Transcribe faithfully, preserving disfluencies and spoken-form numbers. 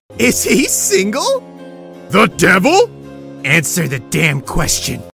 Is he single? The devil? Answer the damn question.